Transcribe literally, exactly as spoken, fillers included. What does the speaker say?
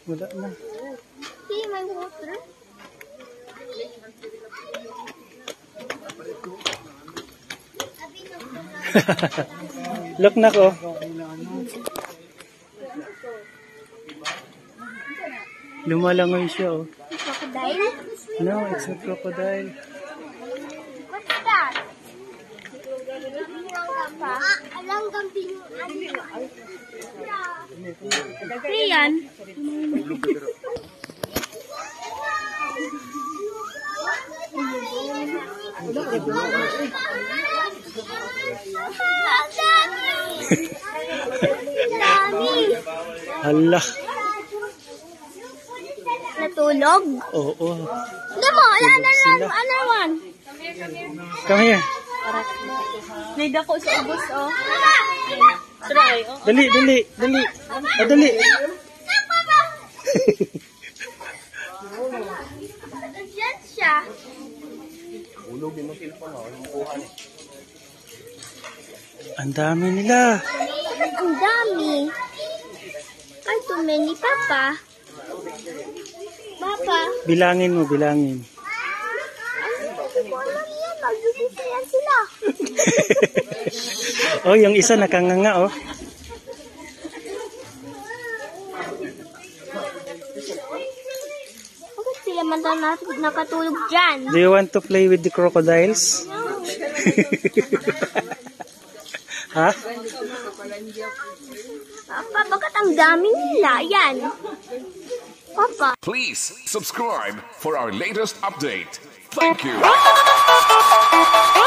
Wala na. See, my water. Look na ko. Lumalangoy siya, oh. Crocodile? No, it's not crocodile. What's that? Alanggam din yung ano yan? Dami! Hala. Natulog? Oo. Oh, oh. Hindi mo, ano Sila. ano one? Come here. Need ako sa ubos, oh. Try, oh. Dali, dali, dali. Oh, dali. Diyan siya. Ang dami nila. Ang dami. Ay, too many, Papa. Papa. Bilangin mo, bilangin. Ay, hindi ko alam yan. Mag-ubos yan sila. Oh, yung isa nakanganga, oh. Bakit sila man daw nakatulog dyan? Do you want to play with the crocodiles? Ha? Papa, bakit ang dami nila? Yan. Papa. Please subscribe for our latest update. Thank you.